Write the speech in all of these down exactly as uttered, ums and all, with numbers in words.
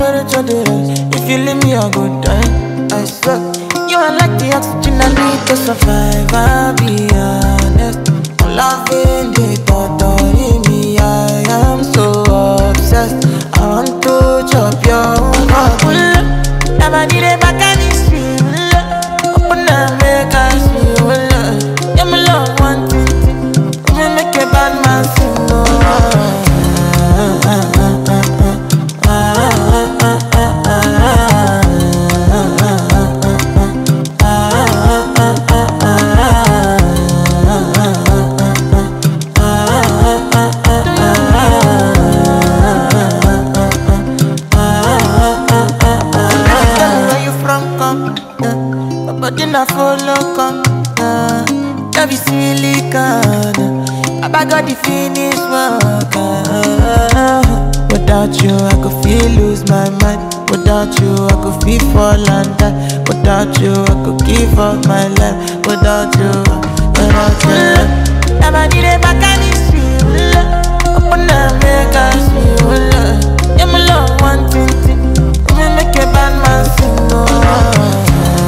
marriage or the rest. If you leave me, I go die. I swear. You are like the oxygen I need to survive. I'll be honest. I'm loving the thought of me. I am so obsessed. I want to chop your heart. Never did it back and it's real. Open up, make us feel. Yeah, my love one thing. We make a bad man sing. But then I follow come, uh, that be silicon. I got the finish work. Uh, without you, I could feel lose my mind. Without you, I could feel fall and die. Without you, I could give up my life. Without you, without you, never did it back and it's real. Open up, make us feel. Yeah, my love one thing, we make a bad man sing. Oh.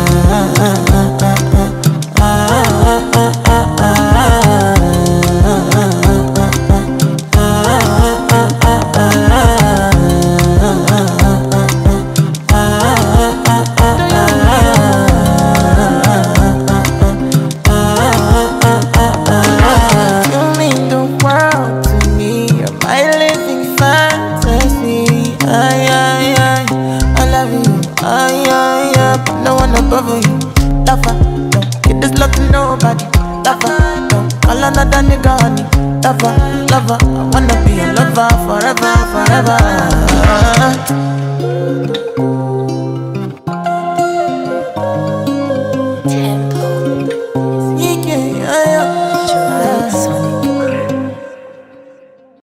Nobody, lover, don't call another nigga honey. Lover, lover, I wanna be a lover forever, forever.